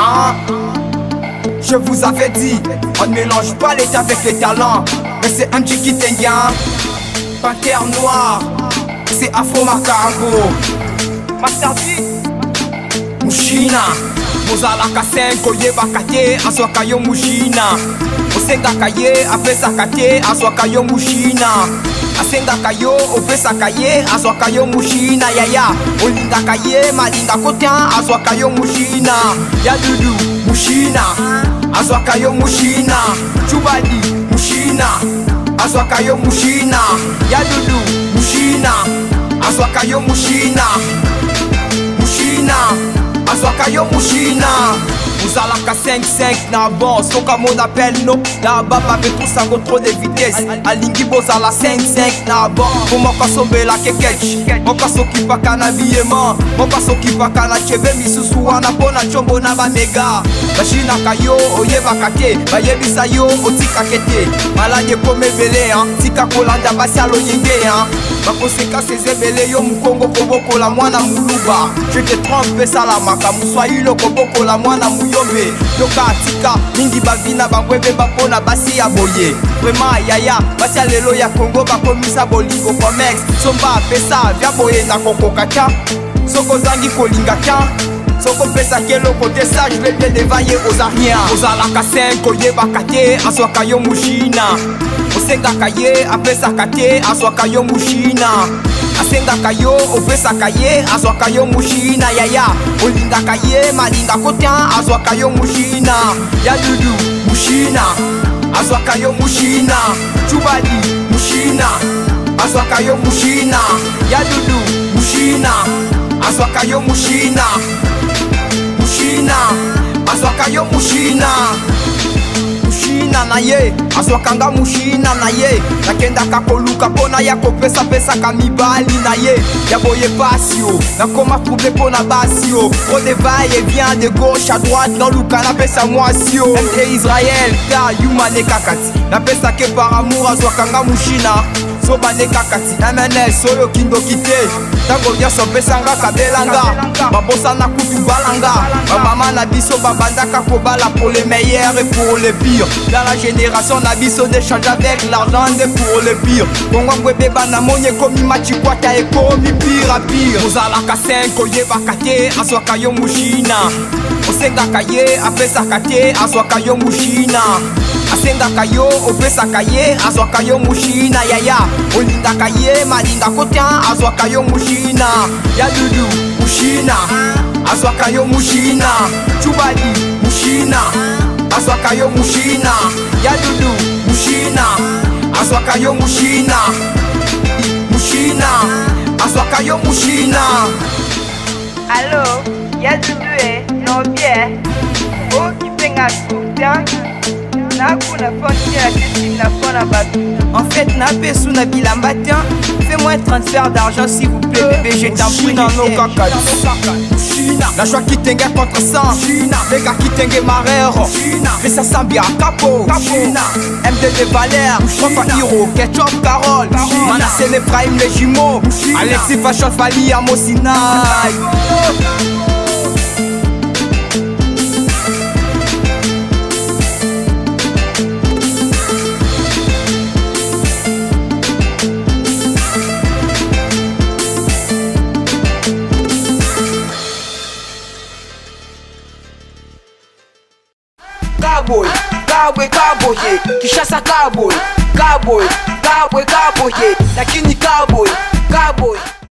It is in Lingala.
hein. Je vous avais dit, on ne mélange pas l'état avec les talents. Mais c'est un petit Kitengien, Panthère Noire, c'est Afro Macago. Master D, Mushina, Mozalaka 5, Oyebaka te, Aswaka yo Mushina. Osengaka ye, apesaka te, Aswaka yo Mushina. Asengaka yo, opesaka ye, Aswaka yo Mushina. Yaya, olingaka ye, malingako te, Aswaka yo Mushina. Ya Dudu, Mushina, Aswaka yo Mushina. Chubadi, Mushina, Aswaka yo Mushina. Ya Dudu, Mushina, Aswaka yo Mushina. Mushina, Aswaka yo Mushina. Mozalaka 5-5 na bon, soka mon appel no. Là-bas avec tout ça trop de vitesse. Alingi bozala 5-5 na bon. Pour moi kasombe la kekech. Moka soki paka na biyema. Moka soki paka na cheve misusu wana pona chombo na ba mega. Bashina kayo oyebaka te, bayebisa yo otika kete. Malade comme belé hein, tika kolanda basialo yenge hein. Ma conséquence ezebele yo mukongo koboko la mwana muluba. Je te trompe salamaka muswahilo koboko la mwana muyombe. Yoka tika mingi bavina bangwebe bapona basi ya boye. Vraiment yaya basia lelo ya Congo bakomisa bolingo comex. Somba pesa vya boye na kokoka cha. Soko zangi kolinga cha. Soko pesa kelo kote sage le bien devaye aux ariens. Ozalaka 5 oyebaka te, Aswaka yo Mushina. Osengaka ye, apesaka te, Aswaka yo Mushina. Asengaka yo, opesaka ye, Aswaka yo Mushina. Yaya, olingaka ye, malingako te, Aswaka yo Mushina. Ya Dudu, Mushina, Aswaka yo Mushina. Chubadi, Mushina, Aswaka yo Mushina. Ya Dudu, Mushina, Aswaka yo Mushina. Mushina, Aswaka yo Mushina. Mushina na ye, Aswakanga Mushina na ye. Nakendaka koluka pona ya kopesa pesa kamibali na ye. Ya boye pasio, nakoma trouble pona basio. Trop de va-et-vient de gauche à droite, dans lukana pesa mwasio. MD Israël, ta yumane kakati. Na pesa ke par amour, Aswakanga Mushina. Sobane kakati, MNS, soyo kindo kite. Tango nyoso pesanga kabelanga. Babosa na kutu balanga. Mama na biso babandaka kobala pour les meilleurs et pour les pires. Dans la génération na biso d'échange avec l'argent de pour les pires. Kongo beba na monye komi machikwata e komi pire à pire. Mozalaka 5 oyebaka te, Aswaka yo Mushina. Osengaka ye, apesaka te, Aswaka yo Mushina. Asengaka yo, opesaka ye, Aswaka yo Mushina. Yaya, olingaka ye, malingako te, Aswaka yo Mushina. Ya Dudu, Mushina, Aswaka yo Mushina. Chubadi, Mushina, Aswaka yo Mushina. Ya Dudu, Mushina, Aswaka yo Mushina. Mushina, Aswaka yo Mushina. Allo, ya Dudu non bien. Oh, kipenga bien. En fait, n'a pas sous na bilamba tiens. Fais-moi un transfert d'argent s'il vous plaît, bébé, je t'en prie. La joie qui t'engue contre sang. Les gars qui t'engue marère. Mais ça sent bien capo. MD de Valère. Profa Hiro, Ketchup, Carole. Manassé les Prime, les jumeaux. Alexis Fashion Fali, Amosinaï. Cowboy, cowboy, cowboy, Kishasa cowboy, cowboy, cowboy, cowboy, lakini cowboy, cowboy.